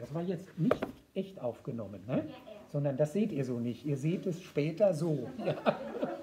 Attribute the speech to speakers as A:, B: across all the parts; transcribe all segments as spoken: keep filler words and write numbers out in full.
A: Das war jetzt nicht echt aufgenommen, ne? Sondern das seht ihr so nicht. Ihr seht es später so. Ja.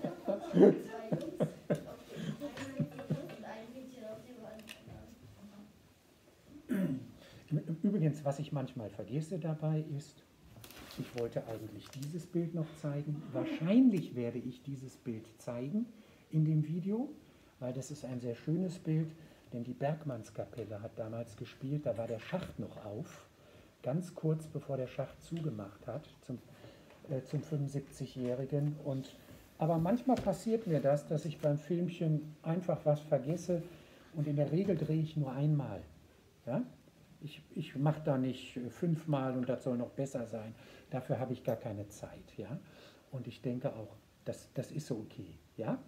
A: Übrigens, was ich manchmal vergesse dabei ist, ich wollte eigentlich dieses Bild noch zeigen. Wahrscheinlich werde ich dieses Bild zeigen in dem Video, weil das ist ein sehr schönes Bild, denn die Bergmannskapelle hat damals gespielt, da war der Schacht noch auf, ganz kurz bevor der Schacht zugemacht hat, zum, äh, zum fünfundsiebzigjährigen. Und, aber manchmal passiert mir das, dass ich beim Filmchen einfach was vergesse und in der Regel drehe ich nur einmal. Ja? Ich, ich mache da nicht fünfmal und das soll noch besser sein. Dafür habe ich gar keine Zeit. Ja? Und ich denke auch, das, das ist so okay. Ja?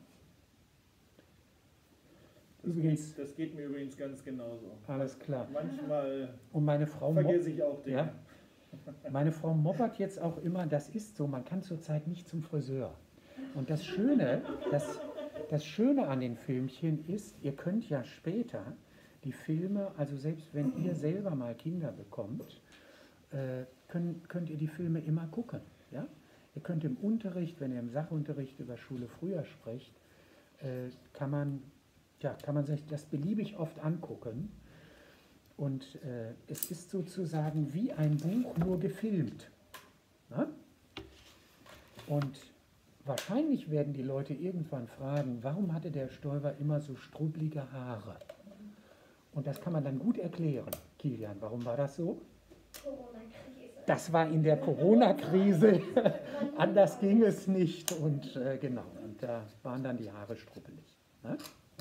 B: Das, übrigens, geht, das geht mir übrigens ganz genauso.
A: Alles klar.
B: Manchmal
A: und meine Frau
B: vergesse ich auch Dinge.
A: Ja? Meine Frau moppert jetzt auch immer, das ist so, man kann zurzeit nicht zum Friseur. Und das Schöne, das, das Schöne an den Filmchen ist, ihr könnt ja später die Filme, also selbst wenn ihr selber mal Kinder bekommt, äh, könnt, könnt ihr die Filme immer gucken. Ja? Ihr könnt im Unterricht, wenn ihr im Sachunterricht über Schule früher sprecht, äh, kann man Ja, kann man sich das beliebig oft angucken. Und äh, es ist sozusagen wie ein Buch, nur gefilmt. Na? Und wahrscheinlich werden die Leute irgendwann fragen, warum hatte der Stoiber immer so strubbelige Haare? Und das kann man dann gut erklären. Kilian, warum war das so?
C: Corona-Krise.
A: Das war in der Corona-Krise. Anders ging es nicht. Und äh, genau, und da waren dann die Haare strubbelig. Na?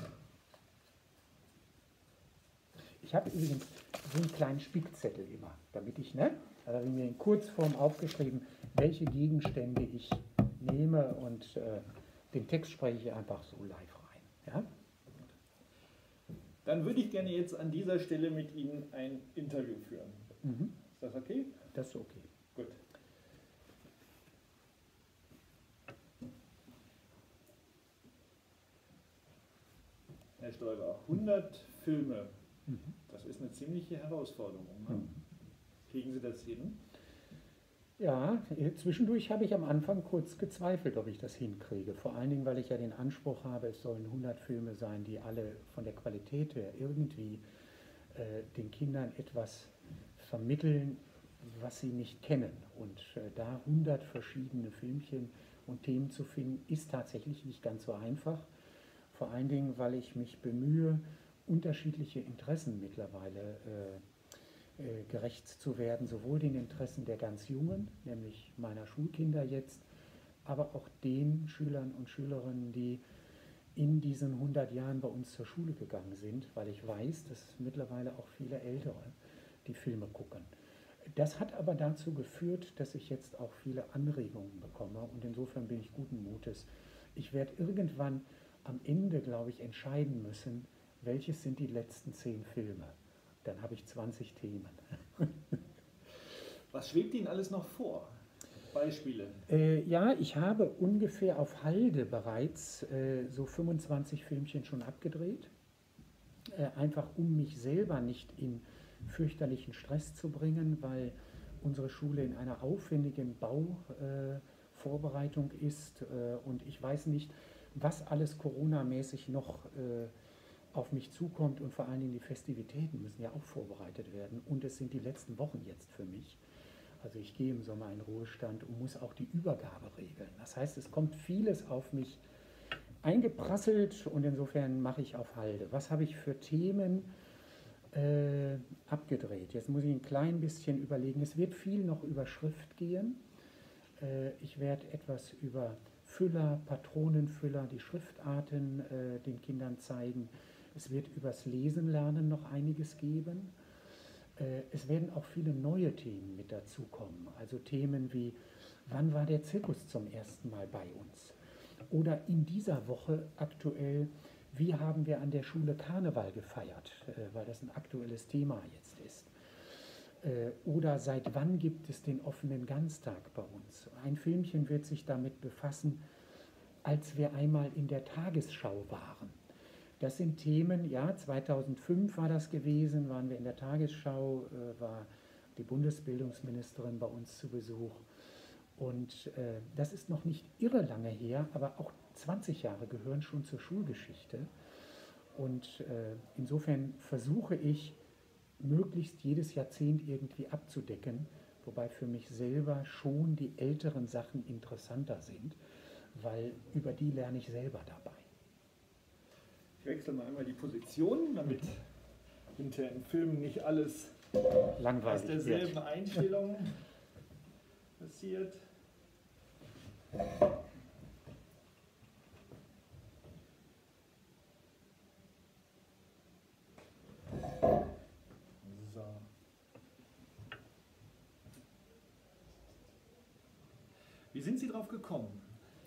A: Ich habe übrigens so einen kleinen Spickzettel immer, damit ich, ne, also habe ich mir in Kurzform aufgeschrieben, welche Gegenstände ich nehme und äh, den Text spreche ich einfach so live rein. Ja?
B: Dann würde ich gerne jetzt an dieser Stelle mit Ihnen ein Interview führen.
A: Mhm.
B: Ist das okay?
A: Das ist okay.
B: Gut. Herr Stoiber, hundert Filme. Das ist eine ziemliche Herausforderung. Ne?
A: Mhm.
B: Kriegen Sie das hin?
A: Ja, zwischendurch habe ich am Anfang kurz gezweifelt, ob ich das hinkriege. Vor allen Dingen, weil ich ja den Anspruch habe, es sollen hundert Filme sein, die alle von der Qualität her irgendwie äh, den Kindern etwas vermitteln, was sie nicht kennen. Und äh, da hundert verschiedene Filmchen und Themen zu finden, ist tatsächlich nicht ganz so einfach. Vor allen Dingen, weil ich mich bemühe, unterschiedliche Interessen mittlerweile äh, äh, gerecht zu werden, sowohl den Interessen der ganz Jungen, nämlich meiner Schulkinder jetzt, aber auch den Schülern und Schülerinnen, die in diesen hundert Jahren bei uns zur Schule gegangen sind, weil ich weiß, dass mittlerweile auch viele Ältere die Filme gucken. Das hat aber dazu geführt, dass ich jetzt auch viele Anregungen bekomme und insofern bin ich guten Mutes. Ich werde irgendwann am Ende, glaube ich, entscheiden müssen, welches sind die letzten zehn Filme. Dann habe ich zwanzig Themen.
B: Was schwebt Ihnen alles noch vor? Beispiele?
A: Äh, ja, ich habe ungefähr auf Halde bereits äh, so fünfundzwanzig Filmchen schon abgedreht. Äh, einfach um mich selber nicht in fürchterlichen Stress zu bringen, weil unsere Schule in einer aufwendigen Bauvorbereitung äh, ist äh, und ich weiß nicht, was alles Corona-mäßig noch äh, auf mich zukommt und vor allen Dingen die Festivitäten müssen ja auch vorbereitet werden und es sind die letzten Wochen jetzt für mich. Also ich gehe im Sommer in Ruhestand und muss auch die Übergabe regeln. Das heißt, es kommt vieles auf mich eingeprasselt und insofern mache ich auf Halde. Was habe ich für Themen äh, abgedreht? Jetzt muss ich ein klein bisschen überlegen. Es wird viel noch über Schrift gehen. Äh, ich werde etwas über Füller, Patronenfüller, die Schriftarten äh, den Kindern zeigen. Es wird übers Lesen lernen noch einiges geben. Äh, es werden auch viele neue Themen mit dazukommen. Also Themen wie, wann war der Zirkus zum ersten Mal bei uns? Oder in dieser Woche aktuell, wie haben wir an der Schule Karneval gefeiert? Äh, weil das ein aktuelles Thema jetzt ist. Äh, oder seit wann gibt es den offenen Ganztag bei uns? Ein Filmchen wird sich damit befassen, als wir einmal in der Tagesschau waren. Das sind Themen, ja, zweitausendfünf war das gewesen, waren wir in der Tagesschau, äh, war die Bundesbildungsministerin bei uns zu Besuch. Und äh, das ist noch nicht irre lange her, aber auch zwanzig Jahre gehören schon zur Schulgeschichte. Und äh, insofern versuche ich, möglichst jedes Jahrzehnt irgendwie abzudecken, wobei für mich selber schon die älteren Sachen interessanter sind, weil über die lerne ich selber dabei.
B: Ich wechsle mal einmal die Position, damit hinter im Film nicht alles
A: Langweilig
B: aus derselben
A: wird.
B: Einstellung passiert. So. Wie sind Sie drauf gekommen?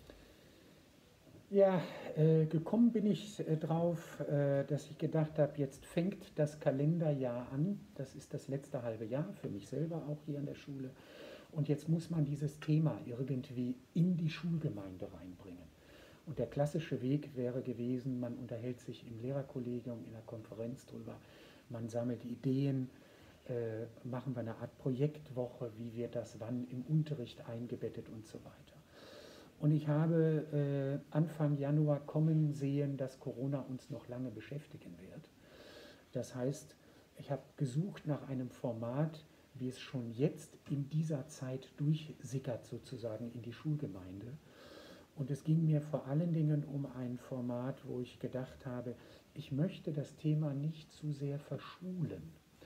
A: Ja, äh, gekommen bin ich äh, drauf, äh, dass ich gedacht habe, jetzt fängt das Kalenderjahr an. Das ist das letzte halbe Jahr für mich selber auch hier an der Schule. Und jetzt muss man dieses Thema irgendwie in die Schulgemeinde reinbringen. Und der klassische Weg wäre gewesen, man unterhält sich im Lehrerkollegium in der Konferenz drüber, man sammelt Ideen, äh, machen wir eine Art Projektwoche, wie wird das wann im Unterricht eingebettet und so weiter. Und ich habe äh, Anfang Januar kommen sehen, dass Corona uns noch lange beschäftigen wird. Das heißt, ich habe gesucht nach einem Format, wie es schon jetzt in dieser Zeit durchsickert sozusagen in die Schulgemeinde. Und es ging mir vor allen Dingen um ein Format, wo ich gedacht habe, ich möchte das Thema nicht zu sehr verschulen.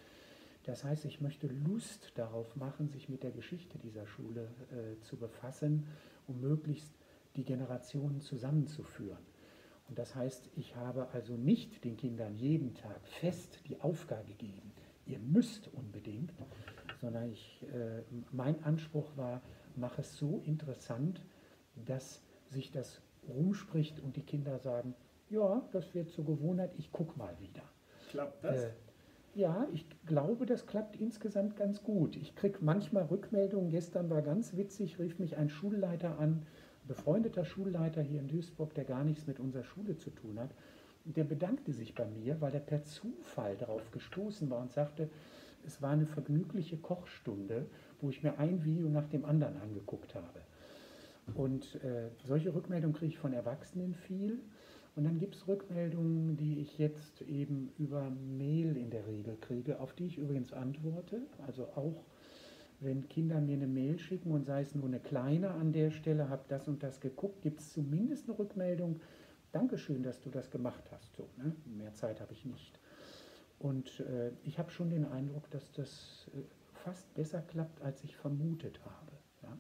A: Das heißt, ich möchte Lust darauf machen, sich mit der Geschichte dieser Schule äh, zu befassen, um möglichst die Generationen zusammenzuführen. Und das heißt, ich habe also nicht den Kindern jeden Tag fest die Aufgabe gegeben, ihr müsst unbedingt, sondern ich, äh, mein Anspruch war, mach es so interessant, dass sich das rumspricht und die Kinder sagen, ja, das wird zur Gewohnheit, ich guck mal wieder.
B: Klappt das?
A: Äh, ja, ich glaube, das klappt insgesamt ganz gut. Ich kriege manchmal Rückmeldungen. Gestern war ganz witzig, rief mich ein Schulleiter an, befreundeter Schulleiter hier in Duisburg, der gar nichts mit unserer Schule zu tun hat. Und der bedankte sich bei mir, weil er per Zufall darauf gestoßen war und sagte, es war eine vergnügliche Kochstunde, wo ich mir ein Video nach dem anderen angeguckt habe. Und äh, solche Rückmeldungen kriege ich von Erwachsenen viel. Und dann gibt es Rückmeldungen, die ich jetzt eben über Mail in der Regel kriege, auf die ich übrigens antworte. Also auch, wenn Kinder mir eine Mail schicken und sei es nur eine kleine an der Stelle, habe das und das geguckt, gibt es zumindest eine Rückmeldung, Dankeschön, dass du das gemacht hast. So, ne? Mehr Zeit habe ich nicht. Und äh, ich habe schon den Eindruck, dass das äh, fast besser klappt, als ich vermutet habe. Ja?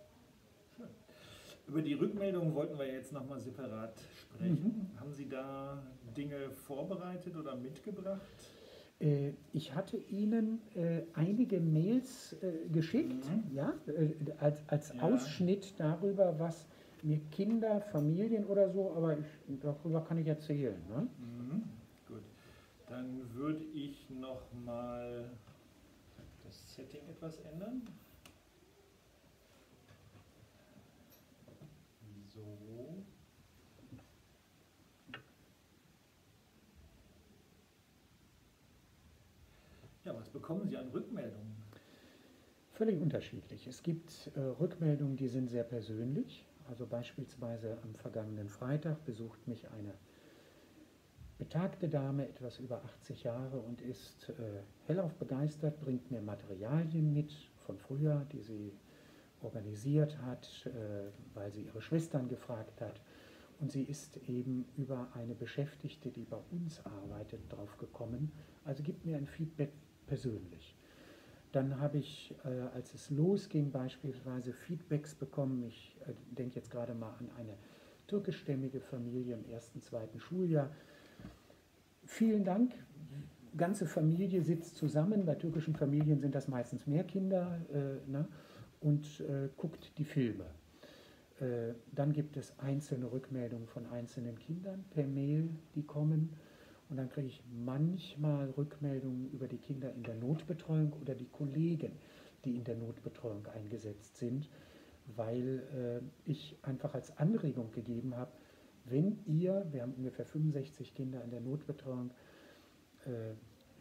B: Über die Rückmeldung wollten wir jetzt nochmal separat sprechen. Mhm. Haben Sie da Dinge vorbereitet oder mitgebracht?
A: Äh, ich hatte Ihnen äh, einige Mails äh, geschickt, mhm. ja, äh, als, als ja. Ausschnitt darüber, was mir Kinder, Familien oder so, aber ich, darüber kann ich erzählen. Ne?
B: Mhm. Gut, dann würde ich nochmal das Setting etwas ändern. So. Ja, was bekommen Sie an Rückmeldungen?
A: Völlig unterschiedlich. Es gibt äh, Rückmeldungen, die sind sehr persönlich. Also beispielsweise am vergangenen Freitag besucht mich eine betagte Dame, etwas über achtzig Jahre, und ist äh, hellauf begeistert, bringt mir Materialien mit von früher, die sie organisiert hat, äh, weil sie ihre Schwestern gefragt hat. Und sie ist eben über eine Beschäftigte, die bei uns arbeitet, drauf gekommen. Also gibt mir ein Feedback persönlich. Dann habe ich, äh, als es losging, beispielsweise Feedbacks bekommen. Ich äh, denke jetzt gerade mal an eine türkischstämmige Familie im ersten, zweiten Schuljahr. Vielen Dank. Ganze Familie sitzt zusammen. Bei türkischen Familien sind das meistens mehr Kinder, äh, ne? und äh, guckt die Filme. Äh, dann gibt es einzelne Rückmeldungen von einzelnen Kindern per Mail, die kommen. Und dann kriege ich manchmal Rückmeldungen über die Kinder in der Notbetreuung oder die Kollegen, die in der Notbetreuung eingesetzt sind, weil äh, ich einfach als Anregung gegeben habe, wenn ihr, wir haben ungefähr fünfundsechzig Kinder in der Notbetreuung, äh,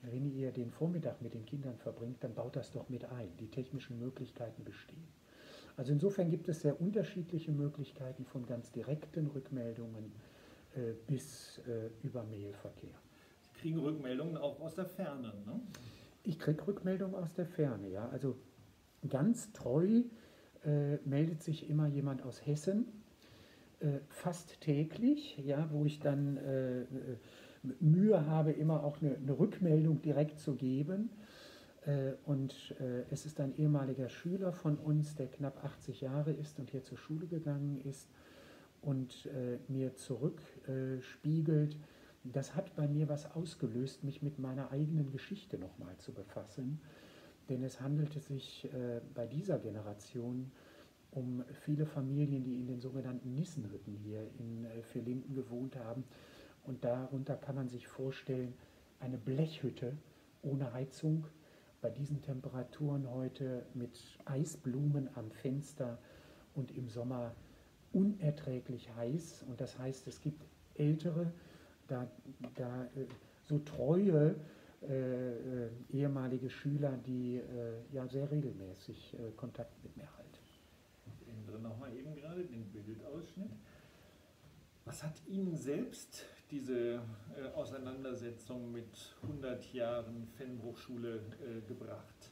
A: wenn ihr den Vormittag mit den Kindern verbringt, dann baut das doch mit ein. Die technischen Möglichkeiten bestehen. Also insofern gibt es sehr unterschiedliche Möglichkeiten von ganz direkten Rückmeldungen äh, bis äh, über Mailverkehr.
B: Sie kriegen Rückmeldungen auch aus der Ferne, ne?
A: Ich kriege Rückmeldungen aus der Ferne, ja. Also ganz treu äh, meldet sich immer jemand aus Hessen, äh, fast täglich, ja, wo ich dann äh, Mühe habe, immer auch eine, eine Rückmeldung direkt zu geben. Äh, und äh, es ist ein ehemaliger Schüler von uns, der knapp achtzig Jahre ist und hier zur Schule gegangen ist und äh, mir zurückspiegelt, das hat bei mir was ausgelöst, mich mit meiner eigenen Geschichte nochmal zu befassen. Denn es handelte sich äh, bei dieser Generation um viele Familien, die in den sogenannten Nissenhütten hier in äh, Vierlinden gewohnt haben. Und darunter kann man sich vorstellen, eine Blechhütte ohne Heizung, bei diesen Temperaturen heute mit Eisblumen am Fenster und im Sommer unerträglich heiß. Und das heißt, es gibt ältere, da, da äh, so treue äh, äh, ehemalige Schüler, die äh, ja sehr regelmäßig äh, Kontakt mit mir halten.
B: Ich ändere nochmal eben gerade den Bildausschnitt. Was hat Ihnen selbst diese äh, Auseinandersetzung mit hundert Jahren Fennbruch-Schule äh, gebracht?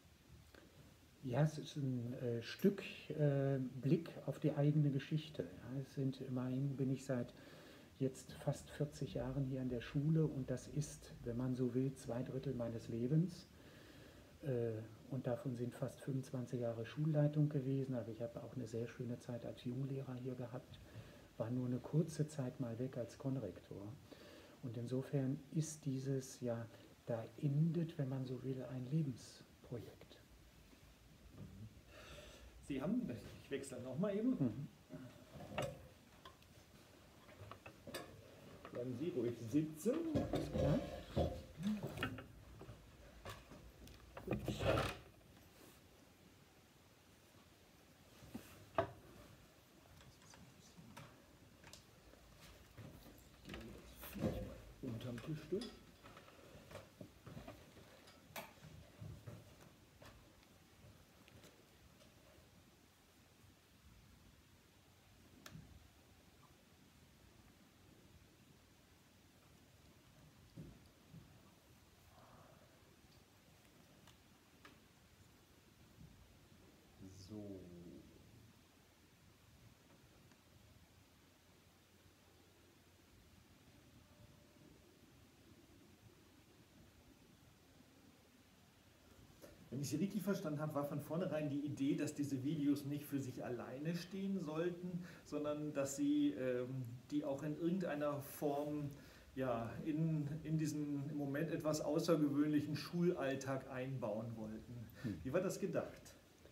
A: Ja, es ist ein äh, Stück äh, Blick auf die eigene Geschichte. Ja, es sind immerhin, bin ich seit jetzt fast vierzig Jahren hier an der Schule und das ist, wenn man so will, zwei Drittel meines Lebens. Äh, und davon sind fast fünfundzwanzig Jahre Schulleitung gewesen, aber ich habe auch eine sehr schöne Zeit als Junglehrer hier gehabt, war nur eine kurze Zeit mal weg als Konrektor. Und insofern ist dieses, ja, da endet, wenn man so will, ein Lebensprojekt.
B: Sie haben, ich wechsle nochmal eben.
A: Mhm.
B: Bleiben Sie ruhig sitzen.
A: Ist klar?
B: Unterm Tisch durch. So. Wenn ich Sie richtig verstanden habe, war von vornherein die Idee, dass diese Videos nicht für sich alleine stehen sollten, sondern dass Sie ähm, die auch in irgendeiner Form ja, in, in diesen im Moment etwas außergewöhnlichen Schulalltag einbauen wollten.
A: Hm.
B: Wie war das gedacht?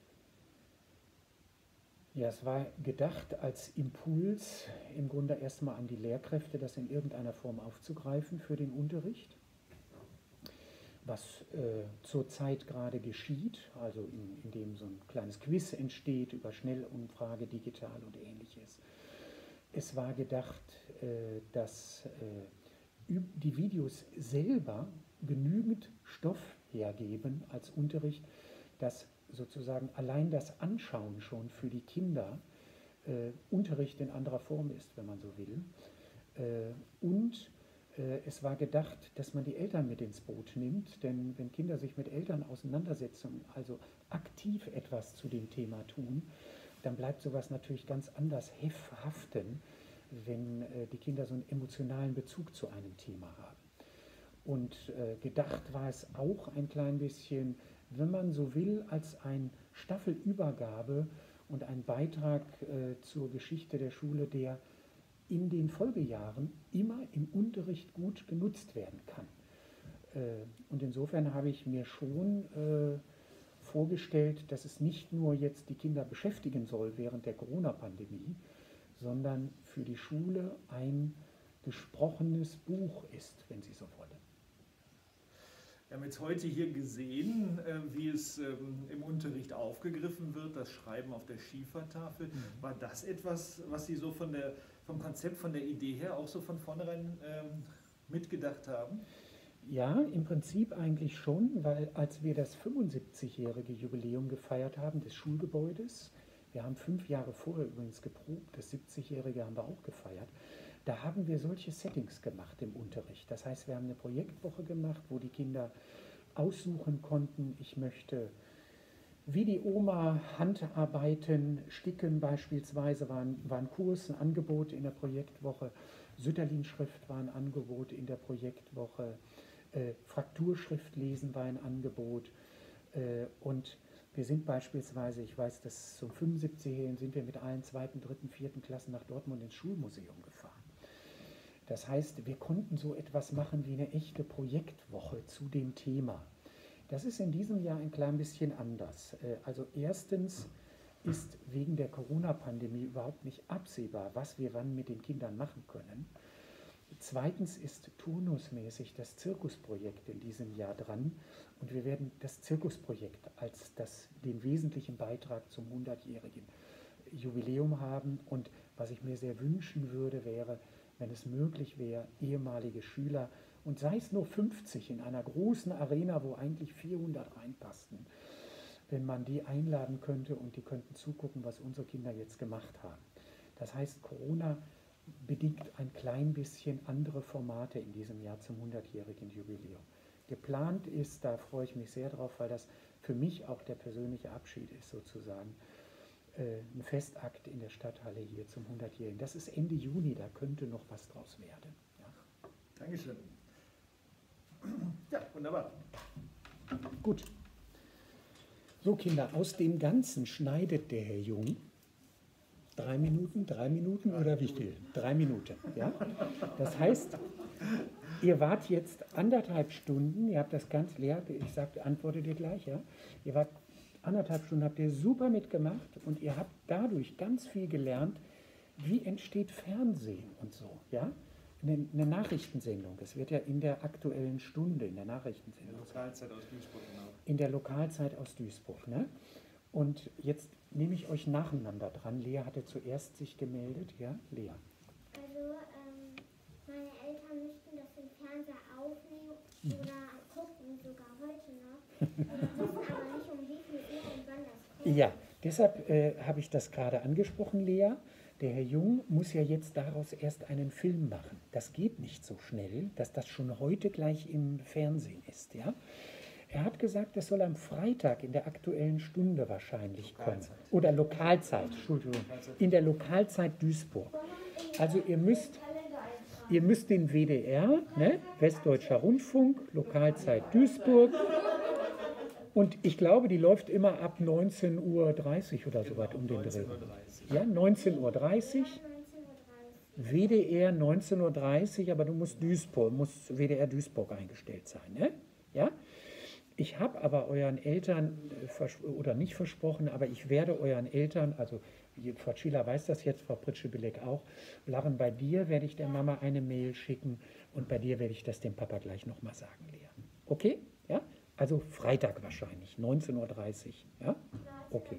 A: Ja, es war gedacht als Impuls im Grunde erstmal an die Lehrkräfte, das in irgendeiner Form aufzugreifen für den Unterricht, was äh, zurzeit gerade geschieht, also in, indem so ein kleines Quiz entsteht über Schnellumfrage, digital und ähnliches. Es war gedacht, äh, dass äh, die Videos selber genügend Stoff hergeben als Unterricht, dass sozusagen allein das Anschauen schon für die Kinder äh, Unterricht in anderer Form ist, wenn man so will. Äh, und äh, es war gedacht, dass man die Eltern mit ins Boot nimmt, denn wenn Kinder sich mit Eltern auseinandersetzen, also aktiv etwas zu dem Thema tun, dann bleibt sowas natürlich ganz anders haften, wenn äh, die Kinder so einen emotionalen Bezug zu einem Thema haben. Und äh, gedacht war es auch ein klein bisschen, wenn man so will, als eine Staffelübergabe und ein Beitrag äh, zur Geschichte der Schule, der in den Folgejahren immer im Unterricht gut genutzt werden kann. Äh, und insofern habe ich mir schon äh, vorgestellt, dass es nicht nur jetzt die Kinder beschäftigen soll während der Corona-Pandemie, sondern für die Schule ein gesprochenes Buch ist, wenn Sie so wollen.
B: Wir haben jetzt heute hier gesehen, wie es im Unterricht aufgegriffen wird, das Schreiben auf der Schiefertafel. Mhm. War das etwas, was Sie so von der, vom Konzept, von der Idee her auch so von vornherein ähm, mitgedacht haben?
A: Ja, im Prinzip eigentlich schon, weil als wir das fünfundsiebzigjährige Jubiläum gefeiert haben des Schulgebäudes, wir haben fünf Jahre vorher übrigens geprobt, das siebzigjährige haben wir auch gefeiert, da haben wir solche Settings gemacht im Unterricht. Das heißt, wir haben eine Projektwoche gemacht, wo die Kinder aussuchen konnten, ich möchte wie die Oma Handarbeiten, Sticken beispielsweise war ein, war ein Kurs, ein Angebot in der Projektwoche, Sütterlin-Schrift war ein Angebot in der Projektwoche, äh, Frakturschrift lesen war ein Angebot äh, und wir sind beispielsweise, ich weiß, dass zum fünfundsiebzigjährigen sind wir mit allen zweiten, dritten, vierten Klassen nach Dortmund ins Schulmuseum gefahren. Das heißt, wir konnten so etwas machen wie eine echte Projektwoche zu dem Thema. Das ist in diesem Jahr ein klein bisschen anders. Also erstens ist wegen der Corona-Pandemie überhaupt nicht absehbar, was wir wann mit den Kindern machen können. Zweitens ist turnusmäßig das Zirkusprojekt in diesem Jahr dran und wir werden das Zirkusprojekt als das, den wesentlichen Beitrag zum hundertjährigen Jubiläum haben. Und was ich mir sehr wünschen würde, wäre, wenn es möglich wäre, ehemalige Schüler, und sei es nur fünfzig in einer großen Arena, wo eigentlich vierhundert reinpassten, wenn man die einladen könnte und die könnten zugucken, was unsere Kinder jetzt gemacht haben. Das heißt, Corona bedingt ein klein bisschen andere Formate in diesem Jahr zum hundertjährigen Jubiläum. Geplant ist, da freue ich mich sehr drauf, weil das für mich auch der persönliche Abschied ist sozusagen, ein Festakt in der Stadthalle hier zum hundertjährigen. Das ist Ende Juni, da könnte noch was draus werden. Ja.
B: Dankeschön. Ja, wunderbar.
A: Gut. So Kinder, aus dem Ganzen schneidet der Herr Jung drei Minuten, drei Minuten oder wie viel? Drei Minuten, ja? Das heißt, ihr wart jetzt anderthalb Stunden, ihr habt das ganz leer, ich sag, antworte dir gleich, ja? Ihr wart anderthalb Stunden, habt ihr super mitgemacht und ihr habt dadurch ganz viel gelernt, wie entsteht Fernsehen und so, ja? Eine, eine Nachrichtensendung, es wird ja in der Aktuellen Stunde, in der Nachrichtensendung.
B: In der Lokalzeit aus Duisburg, genau.
A: In der Lokalzeit aus Duisburg, ne? Und jetzt nehme ich euch nacheinander dran. Lea hatte zuerst sich gemeldet, ja? Lea.
C: Also, ähm, meine Eltern möchten das im Fernseher aufnehmen oder gucken, sogar heute noch. Und wissen aber nicht, um wie viel Uhr und wann das kommt.
A: Ja, deshalb äh, habe ich das gerade angesprochen, Lea. Der Herr Jung muss ja jetzt daraus erst einen Film machen. Das geht nicht so schnell, dass das schon heute gleich im Fernsehen ist, ja? Er hat gesagt, es soll am Freitag in der Aktuellen Stunde wahrscheinlich kommen. Oder Lokalzeit, Entschuldigung, in der Lokalzeit Duisburg. Also ihr müsst, ihr müsst den W D R, ne? Westdeutscher Rundfunk, Lokalzeit Duisburg. Und ich glaube, die läuft immer ab neunzehn Uhr dreißig oder so weit um den Dreh. Ja, neunzehn Uhr dreißig. W D R neunzehn Uhr dreißig, aber du musst Duisburg, muss W D R Duisburg eingestellt sein, ne? Ja? Ich habe aber euren Eltern, oder nicht versprochen, aber ich werde euren Eltern, also Frau Schiller weiß das jetzt, Frau Pritschebelek auch, Laren, bei dir werde ich der Mama eine Mail schicken und bei dir werde ich das dem Papa gleich nochmal sagen, Lea. Okay? Ja? Also Freitag wahrscheinlich, neunzehn Uhr dreißig. Ja? Okay.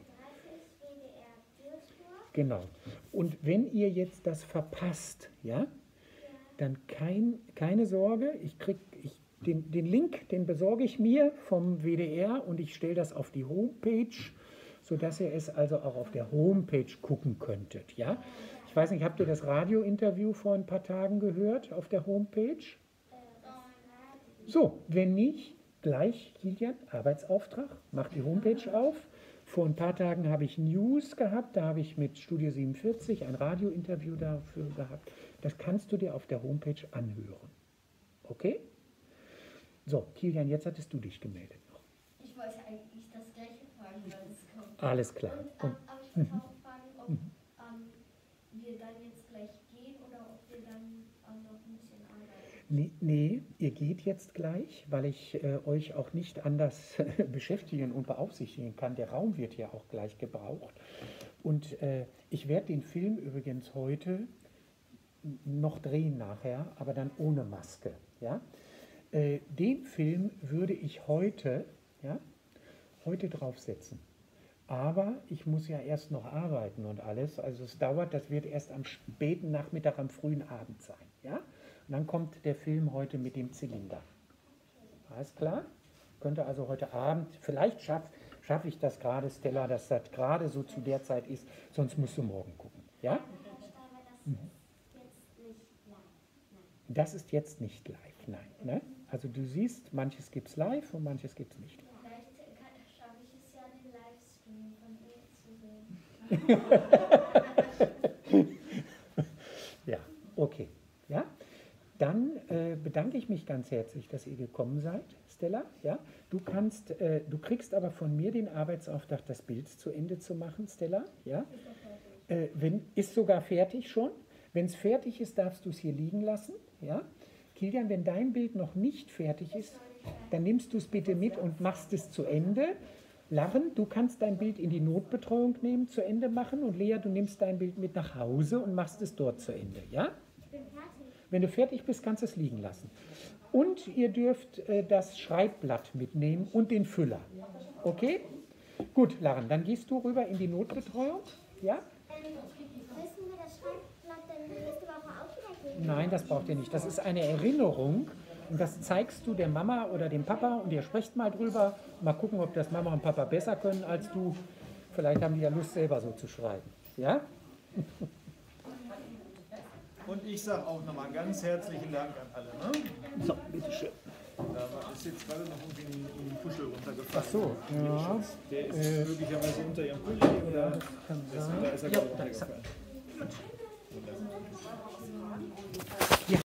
A: Genau. Und wenn ihr jetzt das verpasst, ja, dann kein, keine Sorge, ich krieg, ich, den, den Link, den besorge ich mir vom W D R und ich stelle das auf die Homepage, sodass ihr es also auch auf der Homepage gucken könntet. Ja? Ich weiß nicht, habt ihr das Radiointerview vor ein paar Tagen gehört auf der Homepage? So, wenn nicht, gleich, Kilian, Arbeitsauftrag, macht die Homepage auf. Vor ein paar Tagen habe ich News gehabt, da habe ich mit Studio siebenundvierzig ein Radiointerview dafür gehabt. Das kannst du dir auf der Homepage anhören. Okay? So, Kilian, jetzt hattest du dich gemeldet.
D: Ich wollte eigentlich das Gleiche fragen, weil es kommt.
A: Alles klar.
D: Und, ähm, aber ich wollte auch fragen, ob ähm, wir dann jetzt gleich gehen oder ob wir dann ähm, noch ein bisschen arbeiten.
A: Nee, nee, ihr geht jetzt gleich, weil ich äh, euch auch nicht anders beschäftigen und beaufsichtigen kann. Der Raum wird ja auch gleich gebraucht. Und äh, ich werde den Film übrigens heute noch drehen nachher, aber dann ohne Maske. Ja? Äh, den Film würde ich heute, ja, heute draufsetzen. Aber ich muss ja erst noch arbeiten und alles. Also es dauert, das wird erst am späten Nachmittag, am frühen Abend sein. Ja? Und dann kommt der Film heute mit dem Zylinder. Alles klar? Könnte also heute Abend, vielleicht schaffe schaff ich das gerade, Stella, dass das gerade so zu der Zeit ist, sonst musst du morgen gucken. Ja? Mhm. Das ist jetzt nicht live, nein. Ne? Also du siehst, manches gibt es live und manches gibt es nicht live.
D: Vielleicht schaffe ich es ja, den Livestream von ihr zu sehen.
A: Ja, okay. Ja? Dann äh, bedanke ich mich ganz herzlich, dass ihr gekommen seid, Stella. Ja? Du, kannst, äh, du kriegst aber von mir den Arbeitsauftrag, das Bild zu Ende zu machen, Stella. Ja? Äh, wenn, ist sogar fertig schon. Wenn es fertig ist, darfst du es hier liegen lassen. Ja? Kilian, wenn dein Bild noch nicht fertig ist, dann nimmst du es bitte mit und machst es zu Ende. Larren, du kannst dein Bild in die Notbetreuung nehmen, zu Ende machen. Und Lea, du nimmst dein Bild mit nach Hause und machst es dort zu Ende. Ja? Wenn du fertig bist, kannst du es liegen lassen. Und ihr dürft äh, das Schreibblatt mitnehmen und den Füller. Okay? Gut, Larren, dann gehst du rüber in die Notbetreuung. Ja?
C: Ähm, müssen wir das Schreibblatt dann nächste Woche auch wieder geben?
A: Nein, das braucht ihr nicht. Das ist eine Erinnerung. Und das zeigst du der Mama oder dem Papa und ihr sprecht mal drüber. Mal gucken, ob das Mama und Papa besser können als du. Vielleicht haben die ja Lust, selber so zu schreiben. Ja?
B: Und ich sage auch nochmal ganz herzlichen Dank an alle. Ne?
A: So, bitteschön.
B: Da ist jetzt gerade noch irgendwie ein, ein Puschel runtergefallen.
A: Ach so, ja.
B: Der ist
A: Äh,
B: möglicherweise unter ihrem Pulli oder
A: Ja, das kann
B: ist,
A: sein.
B: da ist er
A: Ja,
B: gerade
A: da ist er.
B: runtergefallen.